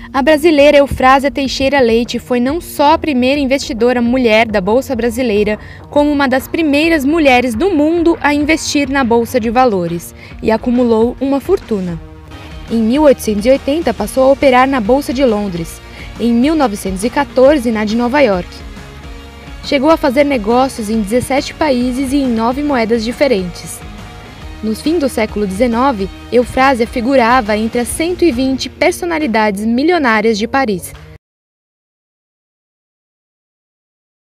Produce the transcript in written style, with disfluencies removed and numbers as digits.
A brasileira Eufrásia Teixeira Leite foi não só a primeira investidora mulher da Bolsa Brasileira, como uma das primeiras mulheres do mundo a investir na Bolsa de Valores, e acumulou uma fortuna. Em 1880 passou a operar na Bolsa de Londres, em 1914 na de Nova York. Chegou a fazer negócios em 17 países e em 9 moedas diferentes. No fim do século XIX, Eufrásia figurava entre as 120 personalidades milionárias de Paris.